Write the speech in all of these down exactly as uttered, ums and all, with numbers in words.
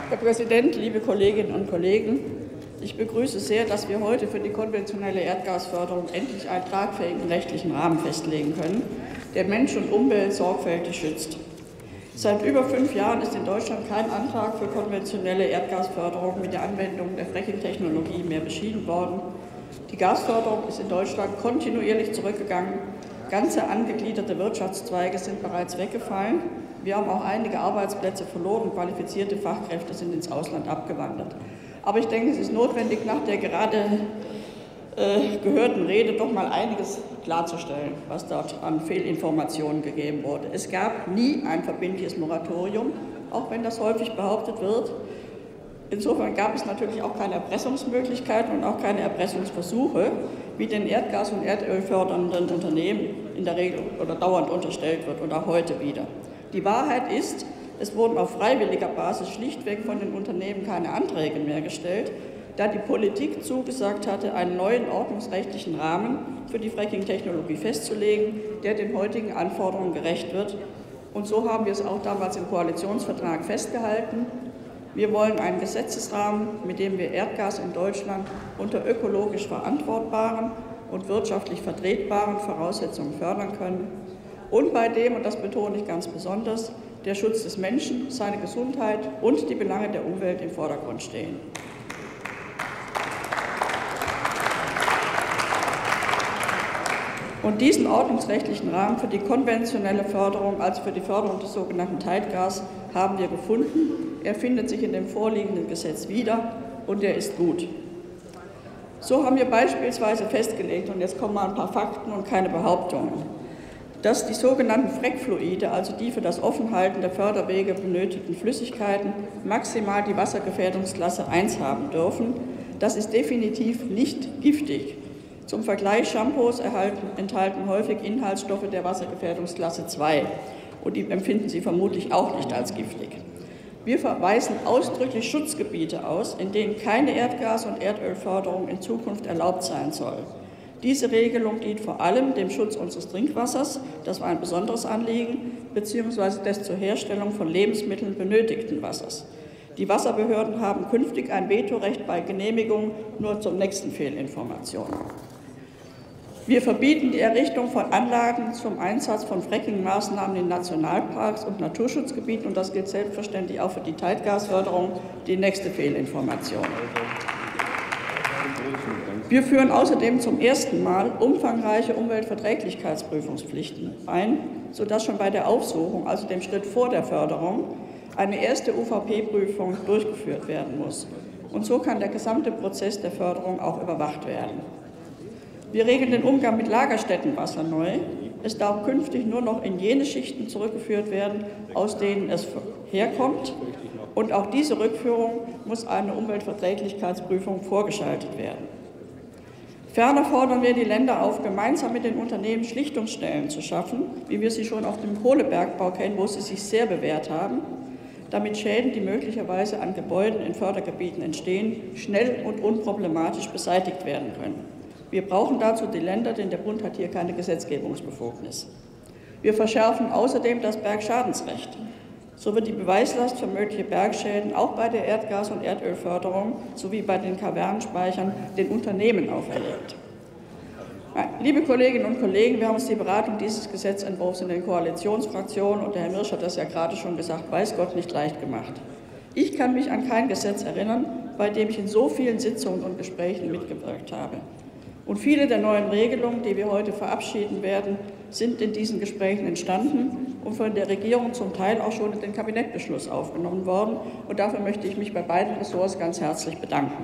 Herr Präsident, liebe Kolleginnen und Kollegen! Ich begrüße sehr, dass wir heute für die konventionelle Erdgasförderung endlich einen tragfähigen rechtlichen Rahmen festlegen können, der Mensch und Umwelt sorgfältig schützt. Seit über fünf Jahren ist in Deutschland kein Antrag für konventionelle Erdgasförderung mit der Anwendung der Fracking-Technologie mehr beschieden worden. Die Gasförderung ist in Deutschland kontinuierlich zurückgegangen. Ganze angegliederte Wirtschaftszweige sind bereits weggefallen. Wir haben auch einige Arbeitsplätze verloren, qualifizierte Fachkräfte sind ins Ausland abgewandert. Aber ich denke, es ist notwendig, nach der gerade äh, gehörten Rede doch mal einiges klarzustellen, was dort an Fehlinformationen gegeben wurde. Es gab nie ein verbindliches Moratorium, auch wenn das häufig behauptet wird. Insofern gab es natürlich auch keine Erpressungsmöglichkeiten und auch keine Erpressungsversuche, wie den Erdgas- und Erdöl fördernden Unternehmen in der Regel oder dauernd unterstellt wird und auch heute wieder. Die Wahrheit ist, es wurden auf freiwilliger Basis schlichtweg von den Unternehmen keine Anträge mehr gestellt, da die Politik zugesagt hatte, einen neuen ordnungsrechtlichen Rahmen für die Fracking-Technologie festzulegen, der den heutigen Anforderungen gerecht wird. Und so haben wir es auch damals im Koalitionsvertrag festgehalten. Wir wollen einen Gesetzesrahmen, mit dem wir Erdgas in Deutschland unter ökologisch verantwortbaren und wirtschaftlich vertretbaren Voraussetzungen fördern können. Und bei dem, und das betone ich ganz besonders, der Schutz des Menschen, seine Gesundheit und die Belange der Umwelt im Vordergrund stehen. Und diesen ordnungsrechtlichen Rahmen für die konventionelle Förderung, also für die Förderung des sogenannten Teilgas, haben wir gefunden. Er findet sich in dem vorliegenden Gesetz wieder und er ist gut. So haben wir beispielsweise festgelegt, und jetzt kommen mal ein paar Fakten und keine Behauptungen, dass die sogenannten Frackfluide, also die für das Offenhalten der Förderwege benötigten Flüssigkeiten, maximal die Wassergefährdungsklasse eins haben dürfen. Das ist definitiv nicht giftig. Zum Vergleich, Shampoos erhalten, enthalten häufig Inhaltsstoffe der Wassergefährdungsklasse zwei und die empfinden Sie vermutlich auch nicht als giftig. Wir verweisen ausdrücklich Schutzgebiete aus, in denen keine Erdgas- und Erdölförderung in Zukunft erlaubt sein soll. Diese Regelung dient vor allem dem Schutz unseres Trinkwassers, das war ein besonderes Anliegen, beziehungsweise des zur Herstellung von Lebensmitteln benötigten Wassers. Die Wasserbehörden haben künftig ein Vetorecht bei Genehmigung nur zur nächsten Fehlinformation. Wir verbieten die Errichtung von Anlagen zum Einsatz von Fracking-Maßnahmen in Nationalparks und Naturschutzgebieten, und das gilt selbstverständlich auch für die Teilgasförderung, die nächste Fehlinformation. Wir führen außerdem zum ersten Mal umfangreiche Umweltverträglichkeitsprüfungspflichten ein, sodass schon bei der Aufsuchung, also dem Schritt vor der Förderung, eine erste U V P-Prüfung durchgeführt werden muss. Und so kann der gesamte Prozess der Förderung auch überwacht werden. Wir regeln den Umgang mit Lagerstättenwasser neu. Es darf künftig nur noch in jene Schichten zurückgeführt werden, aus denen es herkommt. Und auch diese Rückführung muss eine Umweltverträglichkeitsprüfung vorgeschaltet werden. Ferner fordern wir die Länder auf, gemeinsam mit den Unternehmen Schlichtungsstellen zu schaffen, wie wir sie schon auf dem Kohlebergbau kennen, wo sie sich sehr bewährt haben, damit Schäden, die möglicherweise an Gebäuden in Fördergebieten entstehen, schnell und unproblematisch beseitigt werden können. Wir brauchen dazu die Länder, denn der Bund hat hier keine Gesetzgebungsbefugnis. Wir verschärfen außerdem das Bergschadensrecht. So wird die Beweislast für mögliche Bergschäden auch bei der Erdgas- und Erdölförderung sowie bei den Kavernenspeichern den Unternehmen auferlegt. Liebe Kolleginnen und Kollegen, wir haben uns die Beratung dieses Gesetzentwurfs in den Koalitionsfraktionen, und der Herr Mirsch hat das ja gerade schon gesagt, weiß Gott, nicht leicht gemacht. Ich kann mich an kein Gesetz erinnern, bei dem ich in so vielen Sitzungen und Gesprächen mitgewirkt habe. Und viele der neuen Regelungen, die wir heute verabschieden werden, sind in diesen Gesprächen entstanden und von der Regierung zum Teil auch schon in den Kabinettbeschluss aufgenommen worden. Und dafür möchte ich mich bei beiden Ressorts ganz herzlich bedanken.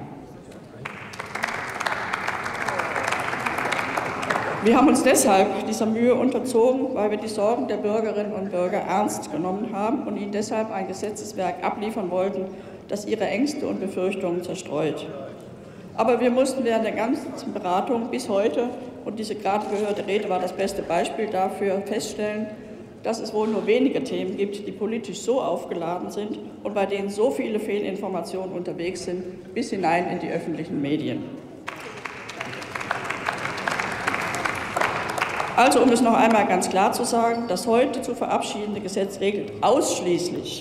Wir haben uns deshalb dieser Mühe unterzogen, weil wir die Sorgen der Bürgerinnen und Bürger ernst genommen haben und ihnen deshalb ein Gesetzeswerk abliefern wollten, das ihre Ängste und Befürchtungen zerstreut. Aber wir mussten während der ganzen Beratung bis heute, und diese gerade gehörte Rede war das beste Beispiel dafür, feststellen, dass es wohl nur wenige Themen gibt, die politisch so aufgeladen sind und bei denen so viele Fehlinformationen unterwegs sind, bis hinein in die öffentlichen Medien. Also, um es noch einmal ganz klar zu sagen, das heute zu verabschiedende Gesetz regelt ausschließlich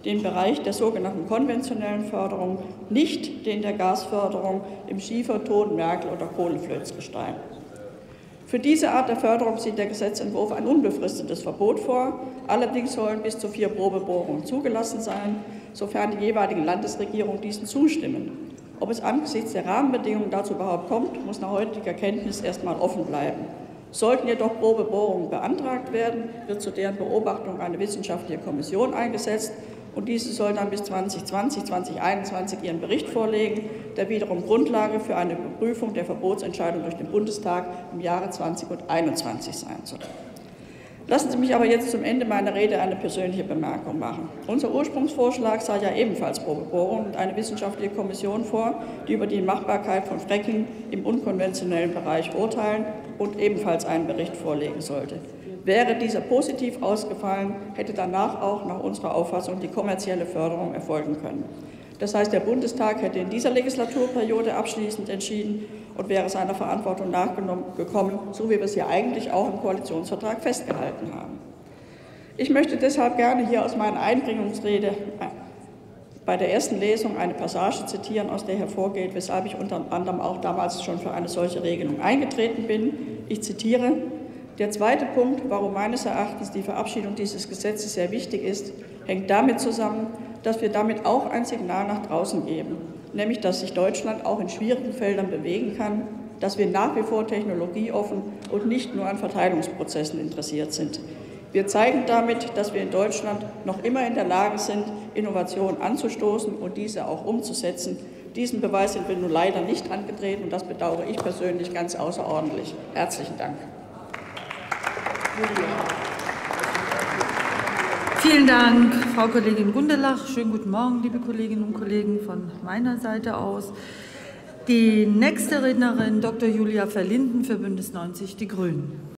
den Bereich der sogenannten konventionellen Förderung, nicht den der Gasförderung im Schiefer-, Ton-, Mergel- oder Kohleflözgestein. Für diese Art der Förderung sieht der Gesetzentwurf ein unbefristetes Verbot vor. Allerdings sollen bis zu vier Probebohrungen zugelassen sein, sofern die jeweiligen Landesregierungen diesen zustimmen. Ob es angesichts der Rahmenbedingungen dazu überhaupt kommt, muss nach heutiger Kenntnis erstmal offen bleiben. Sollten jedoch Probebohrungen beantragt werden, wird zu deren Beobachtung eine wissenschaftliche Kommission eingesetzt und diese soll dann bis zwanzig zwanzig, zwanzig einundzwanzig ihren Bericht vorlegen, der wiederum Grundlage für eine Überprüfung der Verbotsentscheidung durch den Bundestag im Jahre zwanzig einundzwanzig sein soll. Lassen Sie mich aber jetzt zum Ende meiner Rede eine persönliche Bemerkung machen. Unser Ursprungsvorschlag sah ja ebenfalls Probebohrungen und eine wissenschaftliche Kommission vor, die über die Machbarkeit von Fracking im unkonventionellen Bereich urteilen und ebenfalls einen Bericht vorlegen sollte. Wäre dieser positiv ausgefallen, hätte danach auch nach unserer Auffassung die kommerzielle Förderung erfolgen können. Das heißt, der Bundestag hätte in dieser Legislaturperiode abschließend entschieden und wäre seiner Verantwortung nachgekommen, so wie wir es ja eigentlich auch im Koalitionsvertrag festgehalten haben. Ich möchte deshalb gerne hier aus meiner Einbringungsrede bei der ersten Lesung eine Passage zitieren, aus der hervorgeht, weshalb ich unter anderem auch damals schon für eine solche Regelung eingetreten bin. Ich zitiere: Der zweite Punkt, warum meines Erachtens die Verabschiedung dieses Gesetzes sehr wichtig ist, hängt damit zusammen, dass wir damit auch ein Signal nach draußen geben, nämlich dass sich Deutschland auch in schwierigen Feldern bewegen kann, dass wir nach wie vor technologieoffen und nicht nur an Verteilungsprozessen interessiert sind. Wir zeigen damit, dass wir in Deutschland noch immer in der Lage sind, Innovationen anzustoßen und diese auch umzusetzen. Diesen Beweis sind wir nun leider nicht angetreten und das bedauere ich persönlich ganz außerordentlich. Herzlichen Dank. Vielen Dank, Frau Kollegin Gundelach. Schönen guten Morgen, liebe Kolleginnen und Kollegen von meiner Seite aus. Die nächste Rednerin, Doktor Julia Verlinden für Bündnis neunzig Die Grünen.